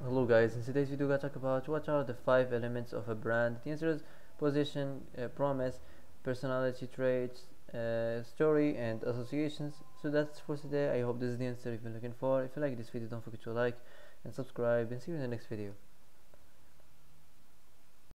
Hello guys, in today's video we're gonna talk about what are the 5 elements of a brand. The answer is position, promise, personality traits, story and associations. So that's for today. I hope this is the answer you've been looking for. If you like this video, don't forget to like and subscribe, and see you in the next video.